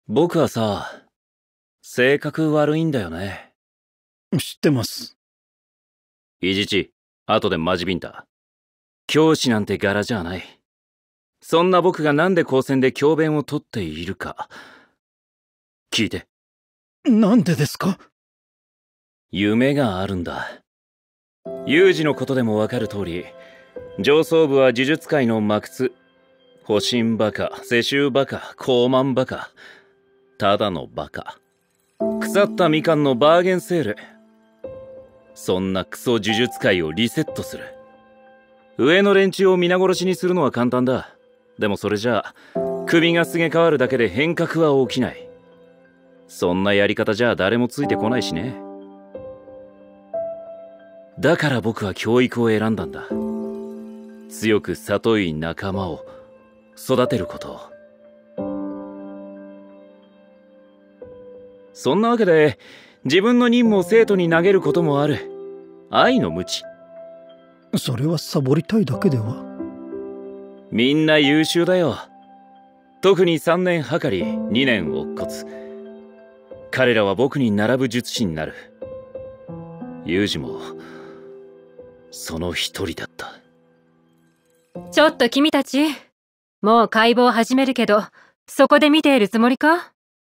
僕はさ、性格悪いんだよね。 知ってます。 イジチ、後でマジビンタ。教師なんて柄じゃない。そんな僕がなんで高専で教鞭をとっているか、聞いて。 なんでですか？ 夢があるんだ。ユージのことでもわかる通り、上層部は呪術界の魔窟、保身バカ、世襲バカ、高慢バカ、ただのバカ。腐ったみかんのバーゲンセール。そんなクソ呪術界をリセットする。上の連中を皆殺しにするのは簡単だ。でもそれじゃあ首がすげ替わるだけで変革は起きない。そんなやり方じゃ誰もついてこないしね。だから僕は教育を選んだんだ。強く聡い仲間を育てることを。そんなわけで自分の任務を生徒に投げることもある。愛の無知。 それはサボりたいだけでは？ みんな優秀だよ。特に3年はかり2年乙骨。彼らは僕に並ぶ術師になる。ユージもその一人だった。 ちょっと君たち、もう解剖始めるけど、そこで見ているつもりか？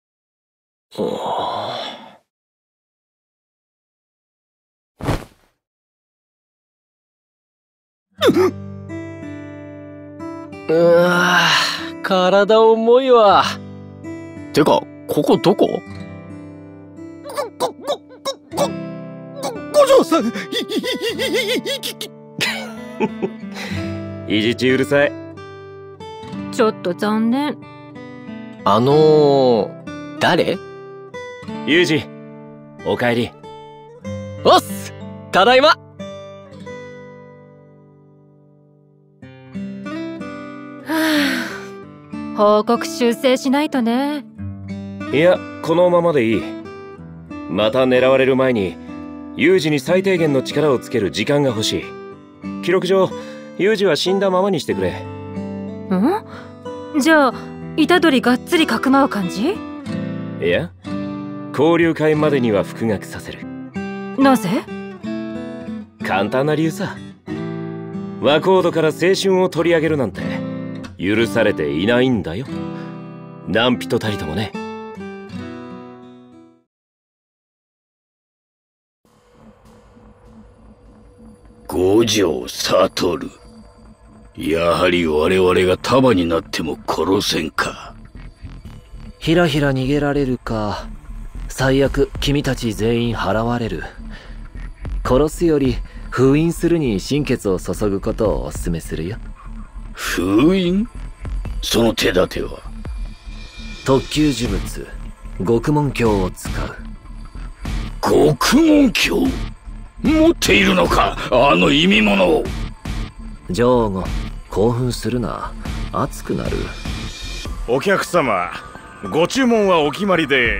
体重いわ。てか、ここどこ？ 五条さん、 いじちうるさい。 ちょっと残念。 誰？ ユージ、おかえり。 おっす！ただいま！ 報告修正しないとね。 いや、このままでいい。また狙われる前にユージに最低限の力をつける時間が欲しい。記録上ユージは死んだままにしてくれ。 ん？じゃあ虎杖がっつりかくまう感じ？ いや、交流会までには復学させる。 なぜ？ 簡単な理由さ。和コードから青春を取り上げるなんて許されていないんだよ。何人たりともね。 五条悟。やはり我々が束になっても殺せんか。 ひらひら逃げられるか、最悪君たち全員払われる。殺すより封印するに心血を注ぐことをお勧めするよ。 封印？その手立ては？ 特級呪物獄門鏡を使う。 獄門鏡？持っているのか、あの意味物を。 上後興奮するな、熱くなる。 お客様、ご注文はお決まりで。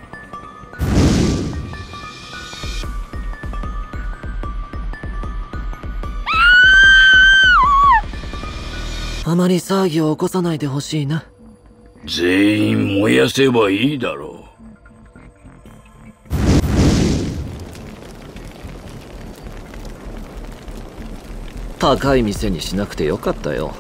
あまり騒ぎを起こさないでほしいな。 全員燃やせばいいだろう。 高い店にしなくてよかったよ。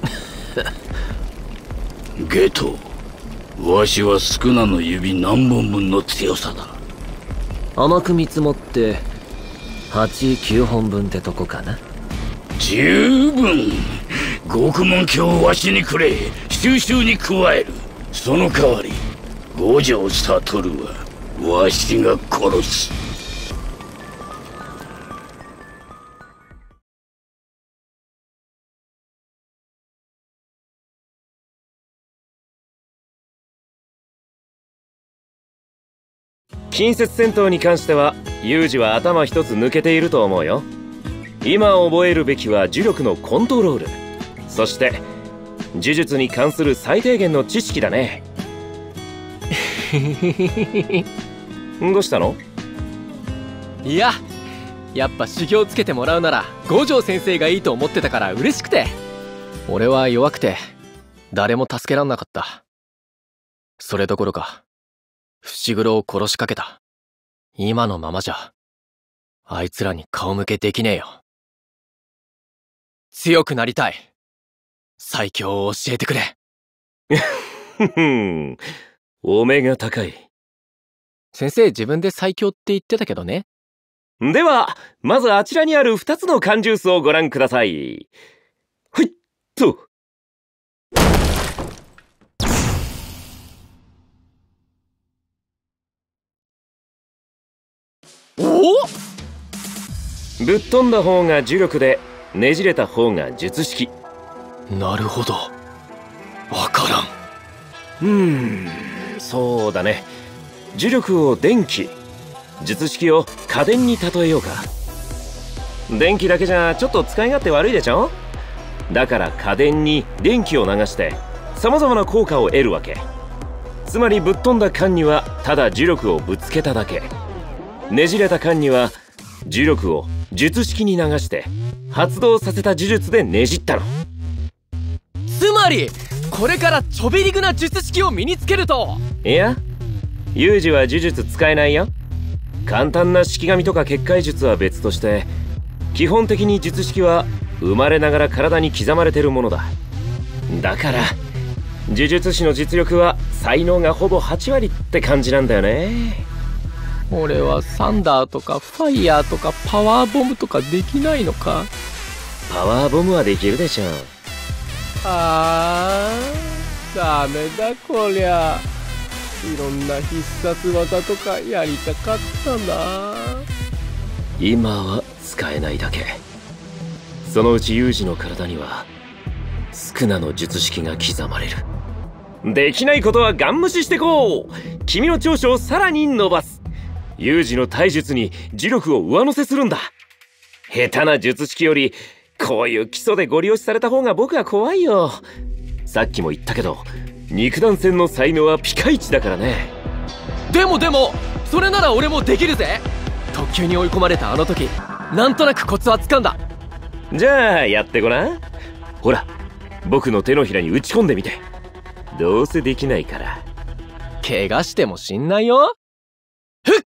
ゲト、わしはスクナの指何本分の強さだ。 甘く見積もって8、9本分ってとこかな。 十分。獄門鏡をわしにくれ。収集に加える。その代わり五条悟はわしが殺す。 近接戦闘に関してはユージは頭一つ抜けていると思うよ。今覚えるべきは呪力のコントロール、そして呪術に関する最低限の知識だね。どうしたの？ いや、やっぱ修行つけてもらうなら五条先生がいいと思ってたから嬉しくて。俺は弱くて誰も助けらんなかった。 それどころか、伏黒を殺しかけた。今のままじゃ、あいつらに顔向けできねえよ。強くなりたい。最強を教えてくれ。 お目が高い。 先生自分で最強って言ってたけどね。 では、まずあちらにある2つの缶ジュースをご覧ください。はいっと。 お？ ぶっ飛んだ方が呪力で、ねじれた方が術式。 なるほど。わからん。そうだね。呪力を電気、術式を家電に例えようか。電気だけじゃちょっと使い勝手悪いでしょ。だから家電に電気を流して様々な効果を得るわけ。つまりぶっ飛んだ缶にはただ呪力をぶつけただけ、ねじれた缶には呪力を術式に流して発動させた呪術でねじったの。 つまりこれからちょびりぐな術式を身につけると。 いや、ユージは呪術使えないよ。簡単な式神とか結界術は別として、基本的に術式は生まれながら体に刻まれてるものだ。だから呪術師の実力は才能がほぼ8割って感じなんだよね。 俺はサンダーとかファイヤーとかパワーボムとかできないのか。 パワーボムはできるでしょ。 ダメだこりゃ。いろんな必殺技とかやりたかったな。 今は使えないだけ。そのうちユージの体にはスクナの術式が刻まれる。できないことはガン無視してこう。君の長所をさらに伸ばす。ユージの体術に呪力を上乗せするんだ。下手な術式よりこういう基礎でご利用しされた方が僕は怖いよ。さっきも言ったけど肉弾戦の才能はピカイチだからね。 でもそれなら俺もできるぜ。特急に追い込まれたあの時、なんとなくコツはつかんだ。 じゃあやってごらん。ほら、僕の手のひらに打ち込んでみて。どうせできないから。 怪我してもしんないよ。ふっ。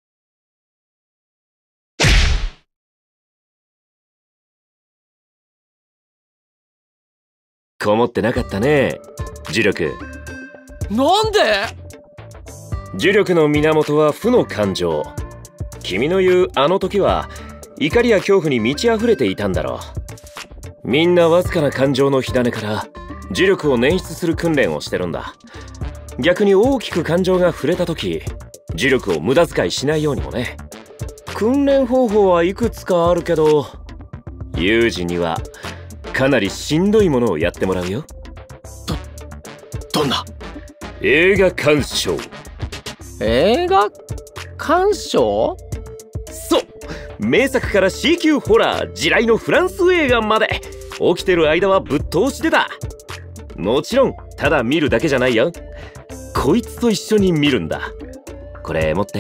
こもってなかったね、呪力。 なんで？ 呪力の源は負の感情。君の言うあの時は怒りや恐怖に満ち溢れていたんだろう。みんなわずかな感情の火種から呪力を捻出する訓練をしてるんだ。逆に大きく感情が触れた時、呪力を無駄遣いしないようにもね。訓練方法はいくつかあるけど、ユージにはかなりしんどいものをやってもらうよ。 どんな？ 映画鑑賞。 映画鑑賞？ そう、名作から C 級ホラー、地雷のフランス映画まで起きてる間はぶっ通しでだ。もちろんただ見るだけじゃないよ。こいつと一緒に見るんだ。これ持って。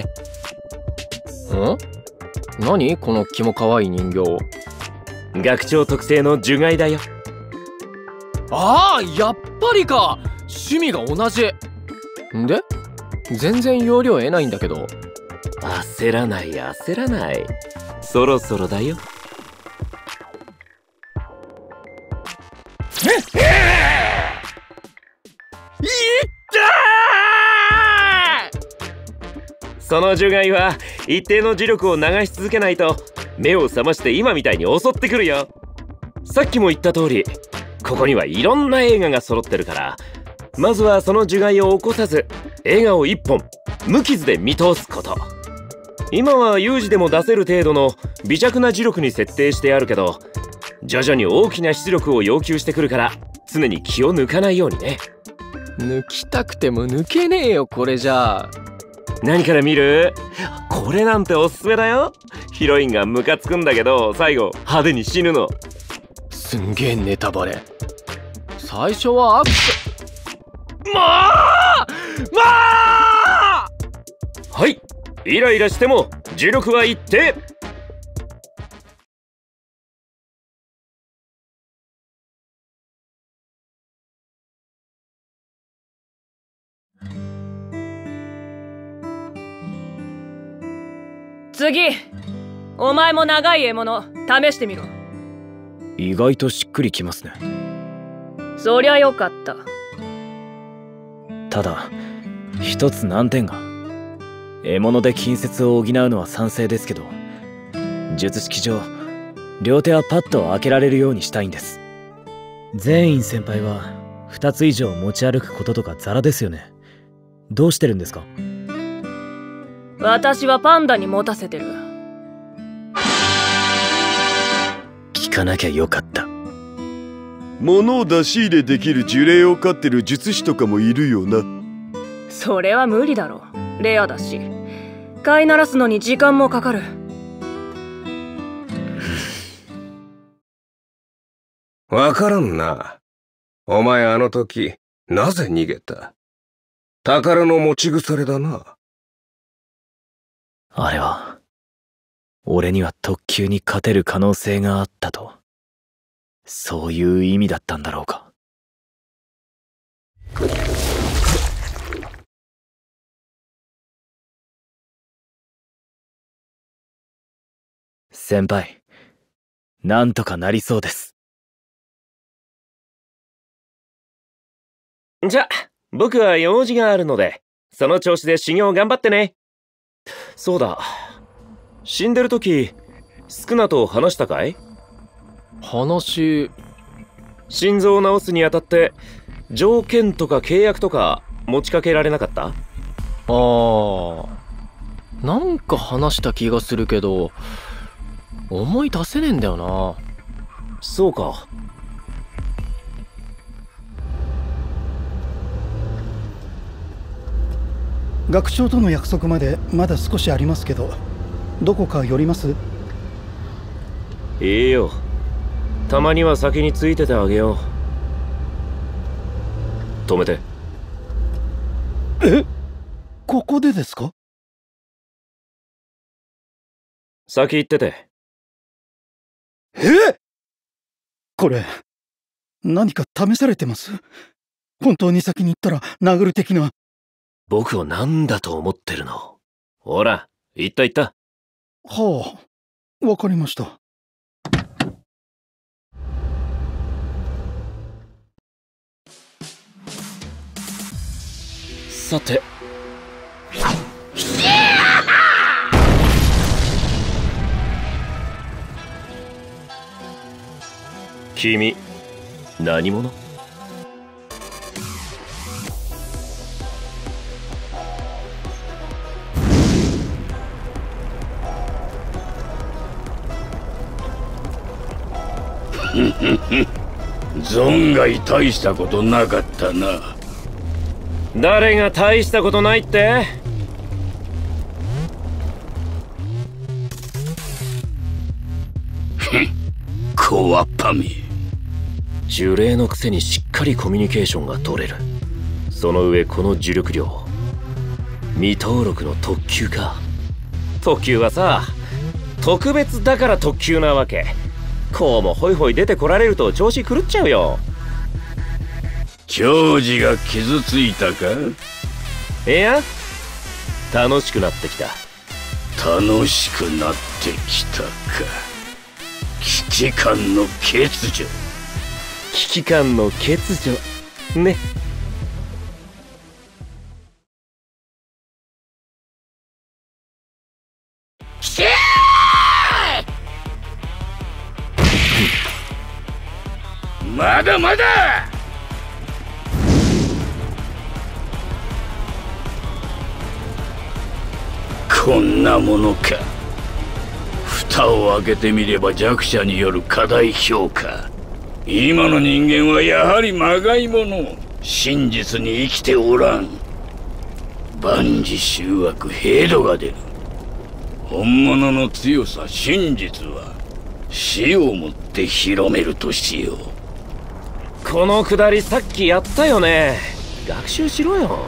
何このキモかわいい人形。 学長特製の呪骸だよ。 ああ、やっぱりか。趣味が同じ。んで全然要領得ないんだけど。 焦らない焦らない。そろそろだよ。その呪骸は一定の磁力を流し続けないと目を覚まして今みたいに襲ってくるよ。さっきも言った通り、ここにはいろんな映画が揃ってるから、まずはその呪骸を起こさず映画を一本無傷で見通すこと。今は有事でも出せる程度の微弱な磁力に設定してあるけど、徐々に大きな出力を要求してくるから常に気を抜かないようにね。 抜きたくても抜けねえよこれじゃあ。 何から見る？これなんておすすめだよ。ヒロインがムカつくんだけど最後派手に死ぬの。 すんげえネタバレ。最初はアクション。 はい、イライラしても重力は一定。 次、お前も長い獲物試してみろ。 意外としっくりきますね。 そりゃよかった。 ただ一つ難点が、獲物で近接を補うのは賛成ですけど、術式上両手はパッと開けられるようにしたいんです。全員先輩は2つ以上持ち歩くこととかザラですよね。どうしてるんですか？ 私はパンダに持たせてる。 聞かなきゃよかった。 物を出し入れできる呪霊を飼ってる術師とかもいるよな。 それは無理だろ。レアだし、飼いならすのに時間もかかる。 わからんな。お前あの時なぜ逃げた？宝の持ち腐れだな。 あれは俺には特級に勝てる可能性があったと、そういう意味だったんだろうか。先輩、なんとかなりそうです。 じゃ、僕は用事があるので、その調子で修行頑張ってね。そうだ、死んでる時、スクナと話したかい？ 話？ 心臓を治すにあたって、条件とか契約とか持ちかけられなかった？ なんか話した気がするけど、思い出せねえんだよな。 そうか。 学長との約束までまだ少しありますけど、どこか寄ります？ いいよ。たまには先についててあげよう。止めて。 え？ここでですか？ 先行ってて。 これ、何か試されてます？本当に先に行ったら殴る的な。 僕を何だと思ってるの？ほら、行った行った。 はあ、わかりました。 さて。君、何者？ 存外大したことなかったな。 誰が大したことないって？ 小わっぱめ。 呪霊のくせにしっかりコミュニケーションが取れる。その上この呪力量、未登録の特級か。特級はさ、特別だから特級なわけ。こうもホイホイ出てこられると調子狂っちゃうよ。 長次が傷ついたか？ いや、楽しくなってきた。 楽しくなってきたか。危機感の欠如。 危機感の欠如ね。 まだまだ。こんなものか。蓋を開けてみれば弱者による過大評価。今の人間はやはりまがいもの。真実に生きておらん。万事集悪、平度が出る。本物の強さ、真実は死をもって広めるとしよう。 このくだりさっきやったよね。学習しろよ。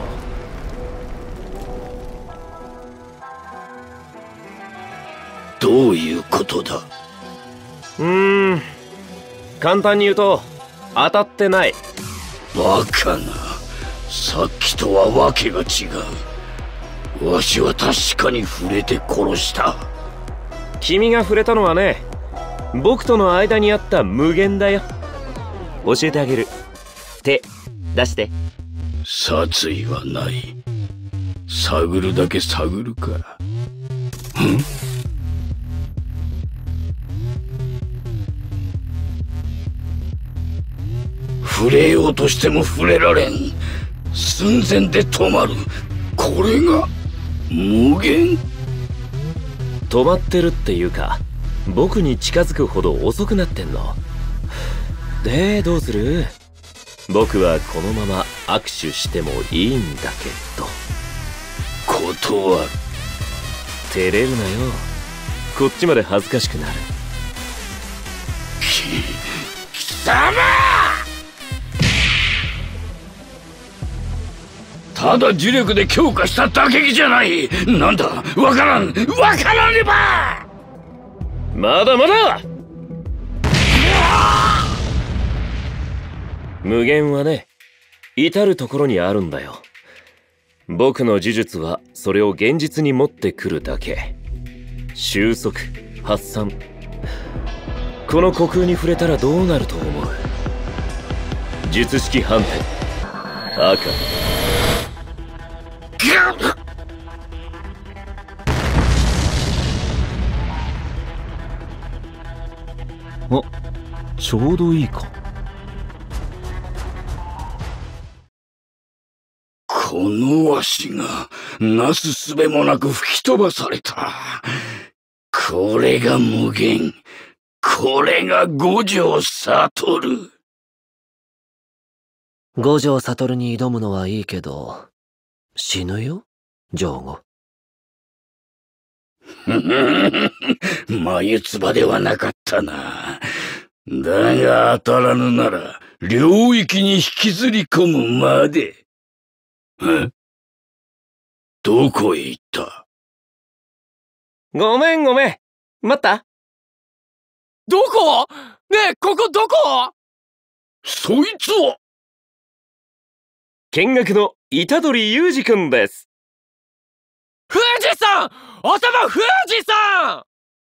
どういうことだ？ 簡単に言うと当たってない。 バカな。さっきとはわけが違う。わしは確かに触れて殺した。 君が触れたのはね、僕との間にあった無限だよ。教えてあげる。手出して。 殺意はない。探るだけ探るか。触れようとしても触れられん。寸前で止まる。これが無限。 止まってるっていうか、僕に近づくほど遅くなってんの。で、どうする？僕はこのまま握手してもいいんだけど。 断る。 照れるなよ。こっちまで恥ずかしくなる。 貴様！ただ呪力で強化しただけじゃない。なんだ、わからんねば。 まだまだ。無限はね、至るところにあるんだよ。僕の呪術はそれを現実に持ってくるだけ。収束、発散。この虚空に触れたらどうなると思う？術式反転、赤。あ、ちょうどいいか。 このわしがなすすべもなく吹き飛ばされた。これが無限。これが五条悟。 五条悟に挑むのはいいけど、死ぬよ、ジョーゴ。 眉唾ではなかったな。だが当たらぬなら、領域に引きずり込むまで。どこへ行った？ ごめん。待った？ どこ？ねえ、ここどこ？ そいつは見学の虎杖裕二くんです。 富士山！おさま富士山！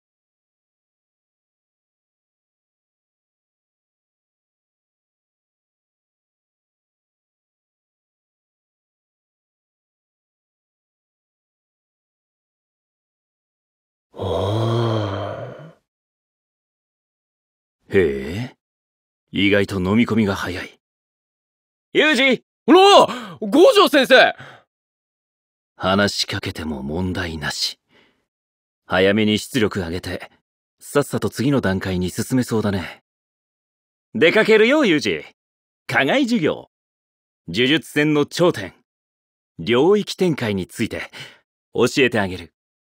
へえ、意外と飲み込みが早い。 裕二！ おお、五条先生！ 話しかけても問題なし。早めに出力上げて、さっさと次の段階に進めそうだね。出かけるよ、裕二。課外授業。呪術戦の頂点。領域展開について、教えてあげる。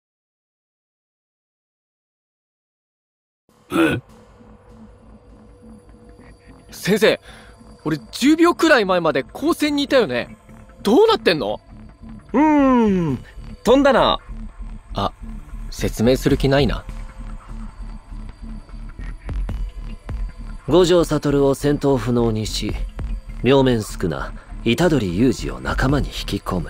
先生、俺10秒くらい前まで高専にいたよね。どうなってんの？ 飛んだな。 あ、説明する気ないな。 五条悟を戦闘不能にし、両面宿な虎杖裕二を仲間に引き込む。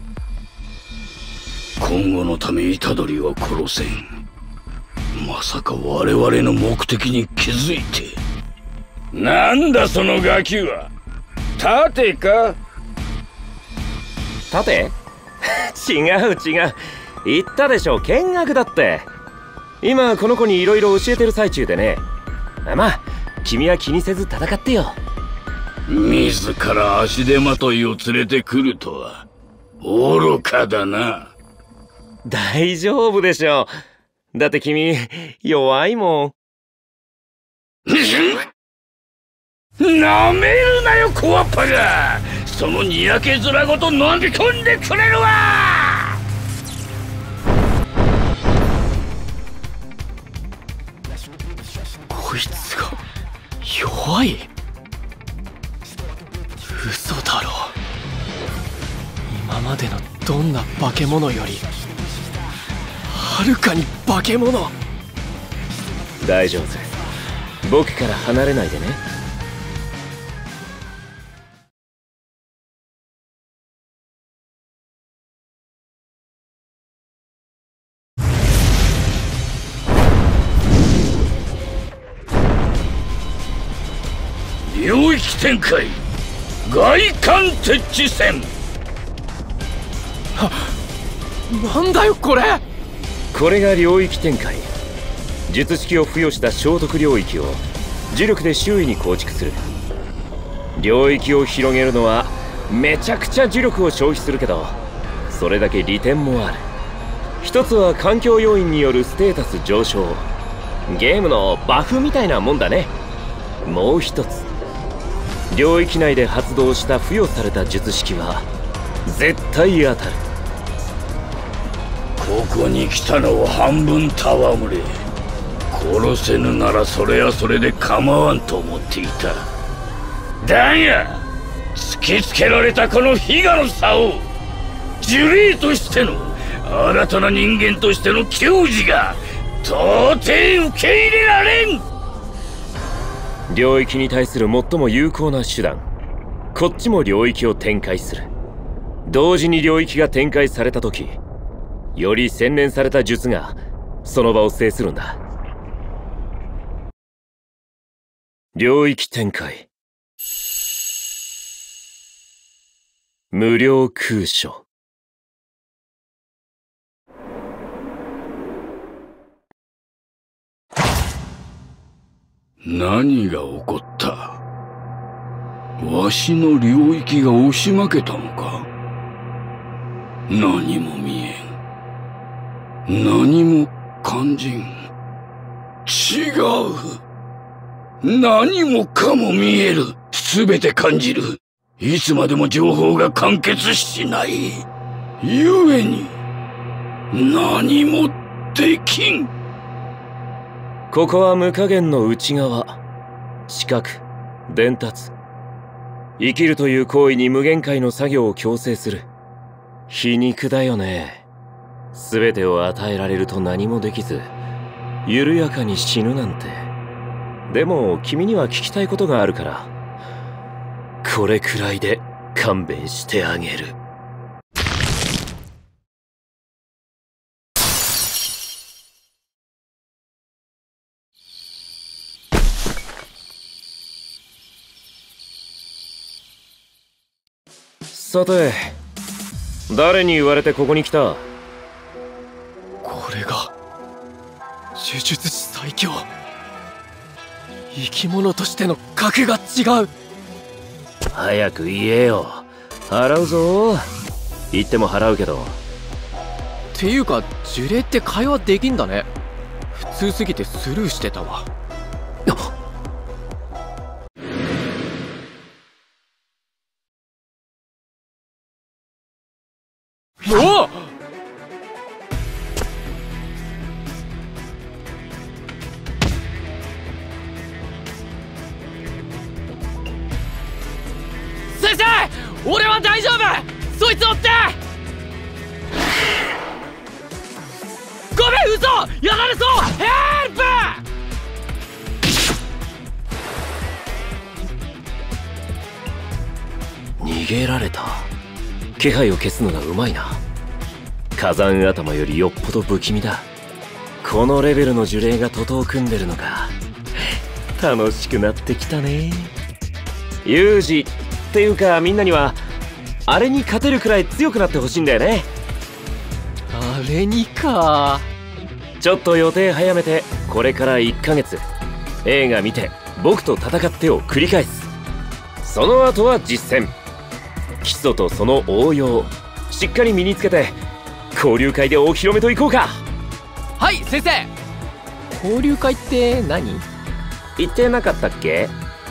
今後のため虎杖は殺せん。まさか我々の目的に気づいて。なんだそのガキは。盾か？ 盾？違う。言ったでしょ、見学だって。今この子にいろいろ教えてる最中でね。まあ君は気にせず戦ってよ。 自ら足手まといを連れてくるとは愚かだな。 大丈夫でしょ。だって君弱いもん。 なめるなよ、小わっぱが。そのにやけ面ごと飲み込んでくれるわ。 こいつが弱い？嘘だろ。今までのどんな化け物よりはるかに化け物。 大丈夫。僕から離れないでね。 領域展開外観設置戦。 なんだよこれ。 これが領域展開。術式を付与した聖徳領域を呪力で周囲に構築する。領域を広げるのはめちゃくちゃ呪力を消費するけど、それだけ利点もある。一つは環境要因によるステータス上昇、ゲームのバフみたいなもんだね。もう一つ、領域内で発動した付与された術式は絶対当たる。 ここに来たのを半分戯れ、殺せぬならそれはそれで構わんと思っていた。だが突きつけられたこの非我の差を呪霊としての新たな人間としての矜持が到底受け入れられん。 領域に対する最も有効な手段、こっちも領域を展開する。同時に領域が展開された時、より洗練された術がその場を制するんだ。領域展開、無料空所。 何が起こった？わしの領域が押し負けたのか？何も見えん。何も感じん。違う。何もかも見える。すべて感じる。いつまでも情報が完結しない。ゆえに何もできん。 ここは無加減の内側、視覚、伝達。生きるという行為に無限界の作業を強制する。皮肉だよね。全てを与えられると何もできず、緩やかに死ぬなんて。でも君には聞きたいことがあるから、これくらいで勘弁してあげる。さて、誰に言われてここに来た？ これが呪術師最強。生き物としての格が違う。 早く言えよ。払うぞ。言っても払うけど。 っていうか呪霊って会話できんだね。普通すぎてスルーしてたわ。おっ！先生！俺は大丈夫！そいつ追って！ごめん、嘘！やられそう！ヘルプ！ 逃げられた。気配を消すのがうまいな。火山頭よりよっぽど不気味だ。このレベルの呪霊が徒党を組んでるのか。楽しくなってきたね。ユージっていうか、みんなにはあれに勝てるくらい強くなってほしいんだよね。 あれにか。 ちょっと予定早めて、これから1ヶ月映画見て僕と戦ってを繰り返す。その後は実践。基礎とその応用しっかり身につけて、交流会でお披露目といこうか。 はい先生。交流会って何？ 言ってなかったっけ？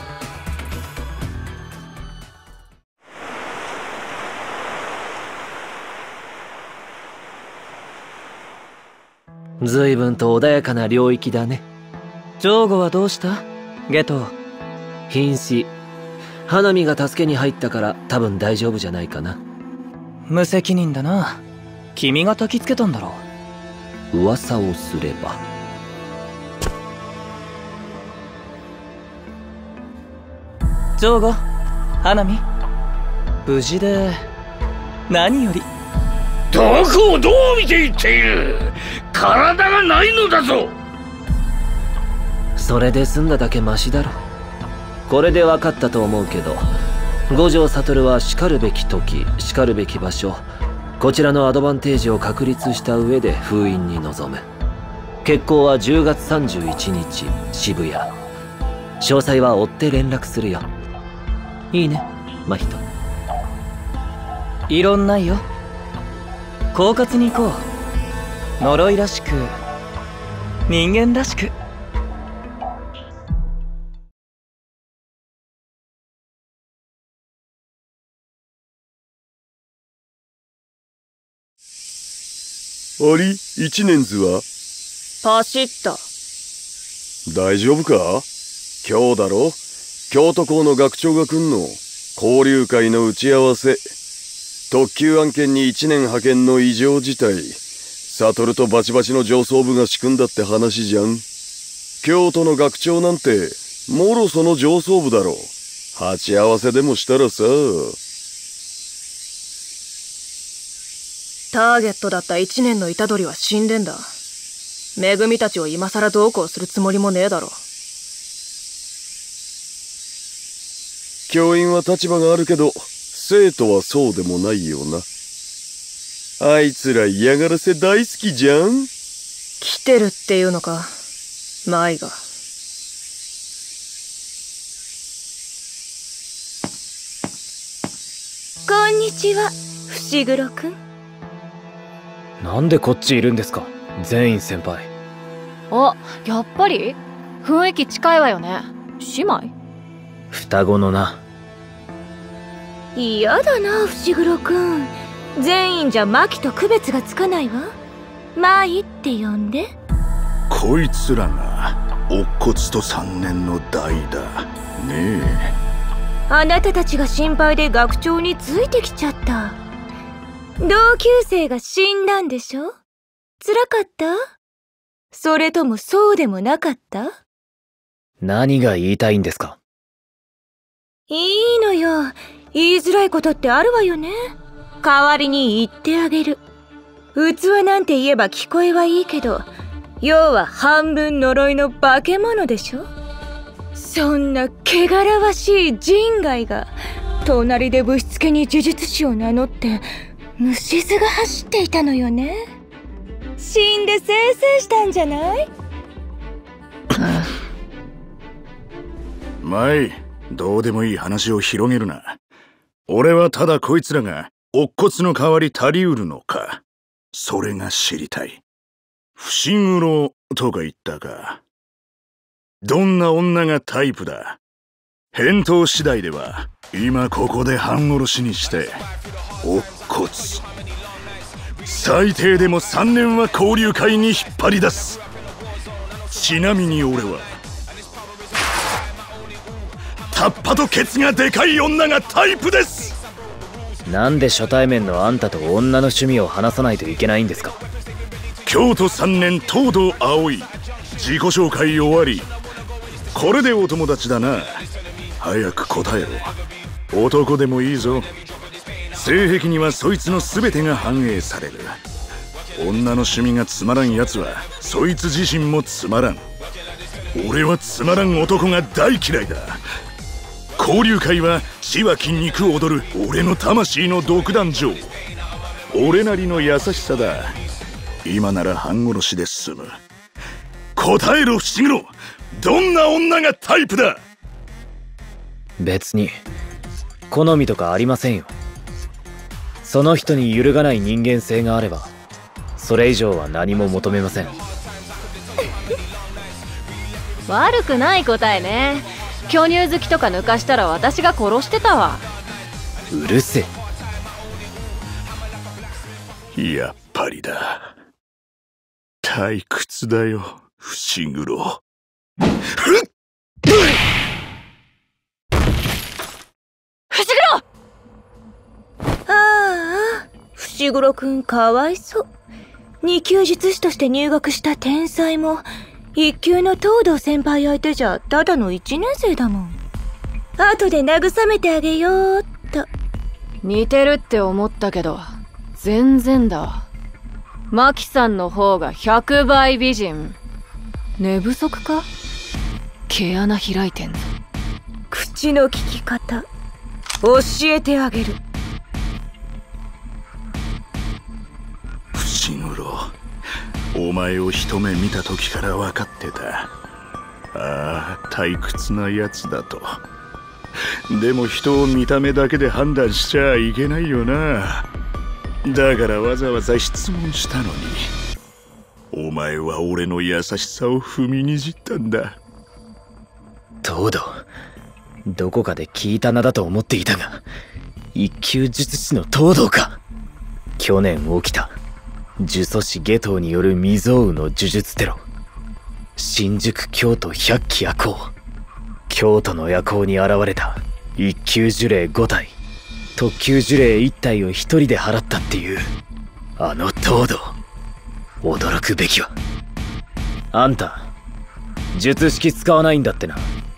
随分と穏やかな領域だね。ジョーゴはどうした？ゲト。瀕死。花見が助けに入ったから多分大丈夫じゃないかな。 無責任だな。君が焚きつけたんだろう。噂をすれば。 ジョーゴ、花見、無事で何より。 どこをどう見ていっている？体がないのだぞ。 それで済んだだけマシだろ。 これで分かったと思うけど、五条悟はしかるべき時しかるべき場所、こちらのアドバンテージを確立した上で封印に臨む。決行は10月31日渋谷。詳細は追って連絡するよ。いいね、真人。 異論ないよ。狡猾に行こう。呪いらしく、人間らしく。 あり、一年図はパシッと。 大丈夫か？今日だろ？京都校の学長が来んの。交流会の打ち合わせ。特急案件に1年派遣の異常事態。悟とバチバチの上層部が仕組んだって話じゃん。京都の学長なんてもろその上層部だろ。鉢合わせでもしたらさ。 ターゲットだった1年の虎杖は死んでんだ。めぐみたちを今さらどうこうするつもりもねえだろ。 教員は立場があるけど生徒はそうでもないよな。あいつら嫌がらせ大好きじゃん。 来てるっていうのか、舞が。 こんにちは、伏黒くん。 なんでこっちいるんですか、全員先輩。 あ、やっぱり雰囲気近いわよね。姉妹？ 双子のな。 嫌だな、伏黒くん。全員じゃマキと区別がつかないわ。マイって呼んで。 こいつらが乙骨と3年の代だねえ。 あなたたちが心配で学長についてきちゃった。同級生が死んだんでしょ？辛かった？それともそうでもなかった？ 何が言いたいんですか？ いいのよ。言いづらいことってあるわよね。代わりに言ってあげる。器なんて言えば聞こえはいいけど、要は半分呪いの化け物でしょ。そんな汚らわしい人外が隣でぶしつけに呪術師を名乗って虫唾が走っていたのよね。死んでせいせいしたんじゃない？ まい、どうでもいい話を広げるな。俺はただこいつらが乙骨の代わり足りうるのか、それが知りたい。伏黒とか言ったか。どんな女がタイプだ？返答次第では今ここで半殺しにして乙骨最低でも3年は交流会に引っ張り出す。ちなみに俺はタッパとケツがでかい女がタイプです。 なんで初対面のあんたと女の趣味を話さないといけないんですか？ 京都3年東堂葵、自己紹介終わり。これでお友達だな。早く答えろ。男でもいいぞ。性癖にはそいつの全てが反映される。女の趣味がつまらんやつはそいつ自身もつまらん。俺はつまらん男が大嫌いだ。交流会は血は筋肉踊る俺の魂の独壇場。俺なりの優しさだ。今なら半殺しで済む。答えろ伏黒、どんな女がタイプだ？ 別に好みとかありませんよ。その人に揺るがない人間性があればそれ以上は何も求めません。 悪くない答えね。巨乳好きとか抜かしたら私が殺してたわ。 うるせえ。やっぱりだ。退屈だよ伏黒。 伏黒！ああ、伏黒くんかわいそう。2級術師として入学した天才も1級の東堂先輩相手じゃただの1年生だもん。後で慰めてあげようっと。 似てるって思ったけど全然だわ。マキさんの方が100倍美人。寝不足か？毛穴開いてんの。 口口の利き方教えてあげる。 伏黒、お前を一目見た時から分かってた。ああ、退屈なやつだと。でも人を見た目だけで判断しちゃいけないよな。だからわざわざ質問したのに、お前は俺の優しさを踏みにじったんだ。 東堂、どこかで聞いた名だと思っていたが、一級術師の東堂か。去年起きた呪詛師夏油による未曾有の呪術テロ。新宿京都百鬼夜行。京都の夜行に現れた一級呪霊5体、特級呪霊1体を一人で払ったっていうあの東堂、驚くべきは。あんた術式使わないんだってな。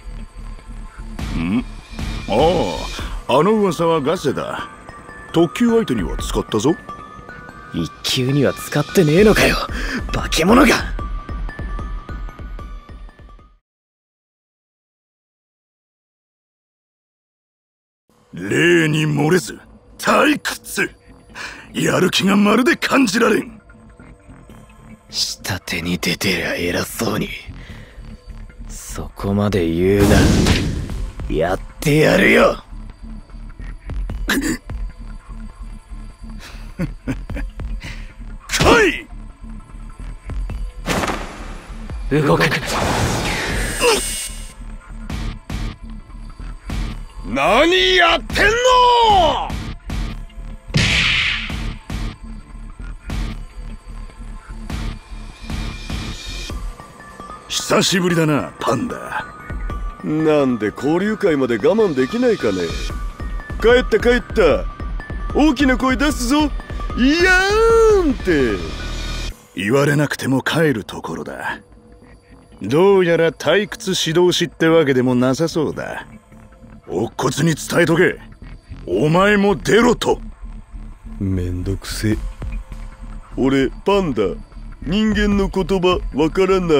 ああ、あの噂はガセだ。特級相手には使ったぞ。 一級には使ってねえのかよ、化け物が。 例に漏れず退屈。やる気がまるで感じられん。 下手に出てりゃ偉そうに。そこまで言うな。やってやるよ。 来い。 動くな。 何やってんの！ 久しぶりだな、パンダ。 なんで交流会まで我慢できないかね。帰った帰った。大きな声出すぞ。いやーんって言われなくても帰るところだ。どうやら退屈指導士ってわけでもなさそうだ。乙骨に伝えとけ。お前も出ろと。 めんどくせ。俺パンダ、人間の言葉わからない。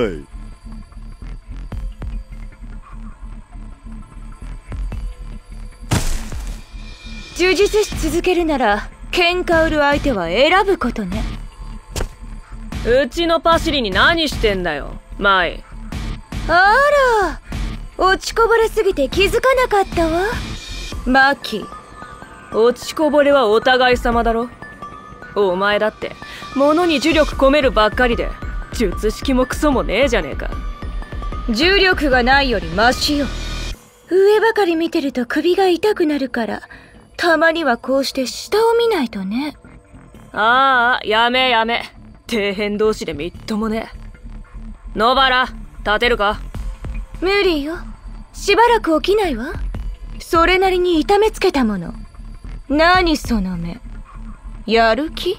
呪術師続けるなら喧嘩売る相手は選ぶことね。 うちのパシリに何してんだよ、マイ。 あら、落ちこぼれすぎて気づかなかったわ。マキ、 落ちこぼれはお互い様だろ。お前だって物に呪力込めるばっかりで術式もクソもねえじゃねえか。 重力がないよりマシよ。上ばかり見てると首が痛くなるから、たまにはこうして下を見ないとね。 ああ、やめやめ。底辺同士でみっともねえ。野原、立てるか？ 無理よ。しばらく起きないわ。それなりに痛めつけたもの。何その目。やる気？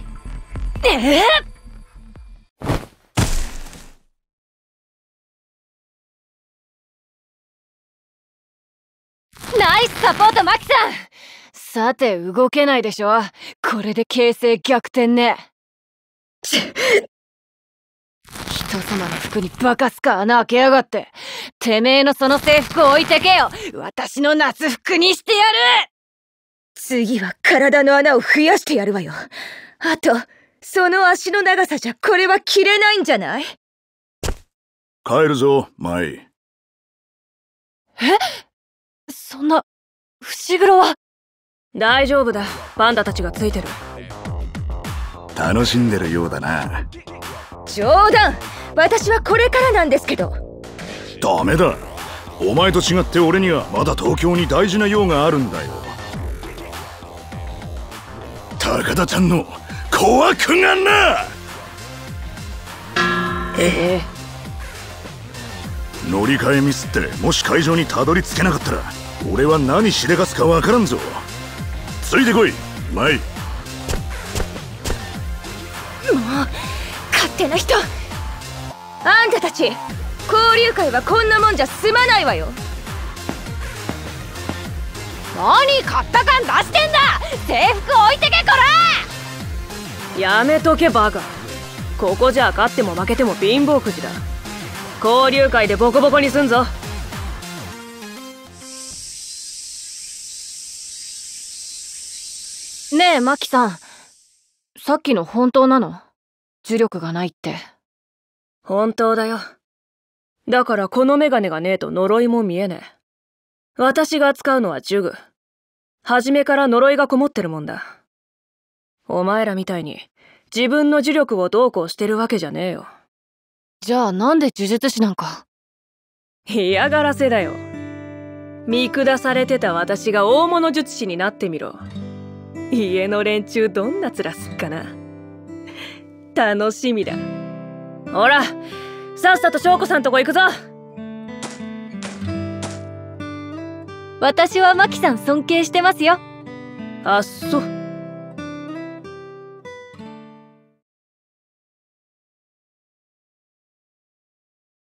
ナイスサポート、マキさん。さて、動けないでしょ。これで形勢逆転ね。人様の服にバカスカ穴開けやがって。てめえのその制服置いてけよ。私の夏服にしてやる。 次は体の穴を増やしてやるわよ。あと、その足の長さじゃこれは着れないんじゃない？ 帰るぞ、マイ。 そんな、伏黒は。 大丈夫だ、パンダたちがついてる。 楽しんでるようだな。 冗談。私はこれからなんですけど。 ダメだ。お前と違って俺にはまだ東京に大事な用があるんだよ。高田ちゃんの小悪がな。乗り換えミスってもし会場にたどり着けなかったら俺は何しでかすかわからんぞ。ついてこい、マイ。 もう勝手な人。あんたたち交流会はこんなもんじゃ済まないわよ。 何買った感出してんだ。制服置いてけ、こら。 やめとけバカ。ここじゃ勝っても負けても貧乏くじだ。交流会でボコボコにすんぞ。 ねえマキさん、さっきの本当なの？呪力がないって。 本当だよ。だからこのメガネがねえと呪いも見えねえ。私が扱うのは呪具。初めから呪いがこもってるもんだ。お前らみたいに自分の呪力をどうこうしてるわけじゃねえよ。 じゃあなんで呪術師なんか？ 嫌がらせだよ。見下されてた私が大物術師になってみろ。家の連中どんな面すっかな。楽しみだ。ほら、さっさと翔子さんとこ行くぞ。 私はマキさん尊敬してますよ。 あっそ。